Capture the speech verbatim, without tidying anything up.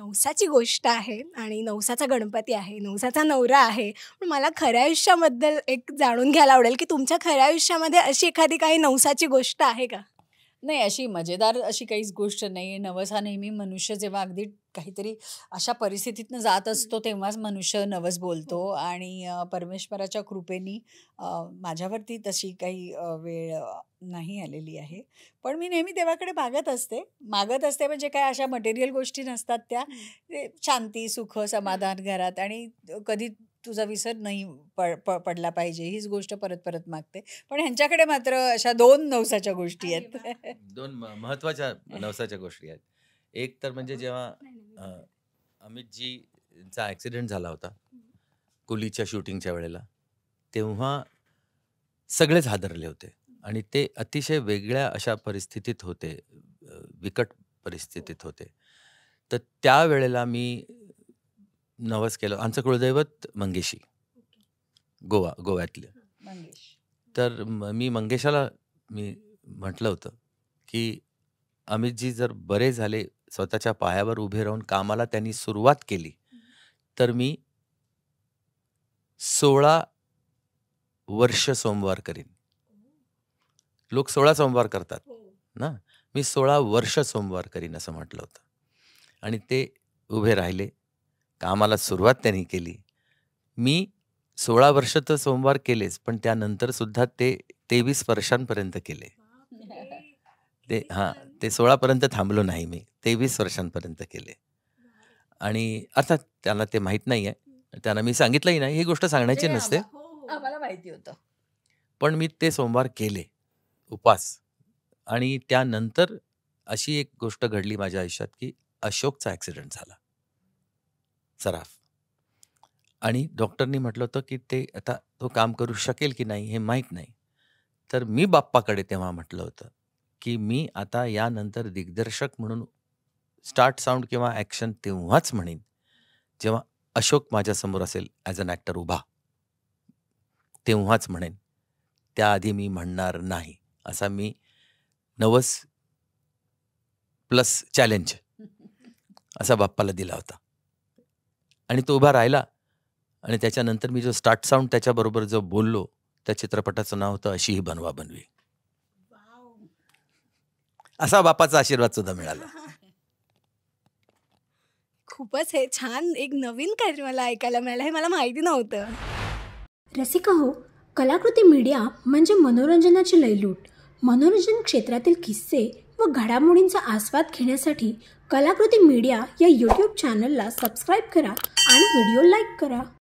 नवसाची गोष्ट आहे आणि नवसाचा गणपती आहे, नवसाचा नवरा आहे. पण मला खऱ्या आयुष्याबद्दल एक जाणून घ्यायला आवडेल, की तुमच्या खऱ्या आयुष्यामध्ये अशी एखादी काही नवसाची गोष्ट आहे का? नाही, अशी मजेदार अशी काहीच गोष्ट नाही आहे. नवस हा नेहमी मनुष्य जेव्हा अगदी काहीतरी अशा परिस्थितीतनं जात असतो, तेव्हाच मनुष्य नवस बोलतो आणि अ, परमेश्वराच्या कृपेनी अ, माझ्यावरती तशी काही अ, वेळ अ, नाही आलेली आहे. पण मी नेहमी देवाकडे मागत असते. मागत असते म्हणजे काय अशा मटेरियल गोष्टी नसतात त्या. ते शांती, सुख, समाधान घरात आणि कधी तुझा विसर नाही पड प पडला पाहिजे हीच गोष्ट परत-परत मागते. पण ह्यांच्याकडे मात्र अशा दोन नवसाच्या गोष्टी अरे वाह! आहेत. दोन म महत्त्वाच्या नवसाच्या गोष्टी आहेत. एक तर म्हणजे जेव्हा अ, अमितजींचा ॲक्सिडेंट झाला होता, कुलीच्या शूटिंगच्या वेळेला, तेव्हा सगळेच हादरले होते आणि ते अतिशय वेगळ्या अशा परिस्थितीत होते, अ, बिकट परिस्थितीत होते. तर त्यावेळेला मी नवस केलं. आमचं कुळदैवत मंगेशी, गोवा गोव्यातलं. मंगेश. तर म मी मंगेशाला मी म्हटलं होतं, की अमितजी जर बरे झाले, स्वतःच्या पायावर उभे राहून कामाला त्यांनी सुरुवात केली, तर मी सोळा वर्ष सोमवार करीन. लोक सोळा सोमवार करतात ना, मी सोळा वर्ष सोमवार करीन असं म्हटलं होतं. आणि ते उभे राहिले. कामाला सुरुवात त्यांनी केली. मी सोळा वर्ष तर सोमवार केलेच, पण त्यानंतर सुद्धा ते तेवीस वर्षांपर्यंत केले. ते हां, ते सोळा पर्यंत थांबलो नाही मी. तेवीस वर्षांपर्यंत केले. आणि अर्थात त्यांना ते माहीत नाहीये. त्यांना मी सांगितलंही नाही. ही गोष्ट सांगण्याची ते नसते. आम्हा आम्हाला माहिती होतं. पण मी ते सोमवार केले, उपास. आणि त्यानंतर अशी एक गोष्ट घडली माझ्या आयुष्यात, की अशोकचा ॲक्सिडेंट झाला. सराफ. आणि डॉक्टरनी म्हटलं होतं, की ते आता तो काम करू शकेल की नाही हे माहीत नाही. तर मी बाप्पाकडे तेव्हा म्हटलं होतं, की मी आता यानंतर दिग्दर्शक म्हणून स्टार्ट साउंड किंवा ॲक्शन तेव्हाच म्हणेन, जेव्हा अशोक माझ्यासमोर असेल ॲज अन ॲक्टर उभा. तेव्हाच म्हणेन. त्याआधी मी म्हणणार नाही. असा मी नवस प्लस चॅलेंज असा बाप्पाला दिला होता. आणि तो उभा राहिला आणि त्याच्यानंतर मी जो स्टार्ट साउंड त्याच्याबरोबर जो बोललो, त्या चित्रपटाचं नाव होतं अशी ही बनवा-बनवी. असा बाप्पाचा आशीर्वाद सुद्धा मिळाला. खूपच हे छान एक नवीन काहीतरी मला ऐकायला मिळालं, हे मला माहिती नव्हतं. रसिका हो, कलाकृती मीडिया म्हणजे मनोरंजनाची लयलूट. मनोरंजन क्षेत्रातील किस्से व घडामोडींचा आस्वाद घेण्यासाठी कलाकृती मीडिया या यूट्यूब चॅनलला सबस्क्राईब करा आणि व्हिडिओ लाईक करा.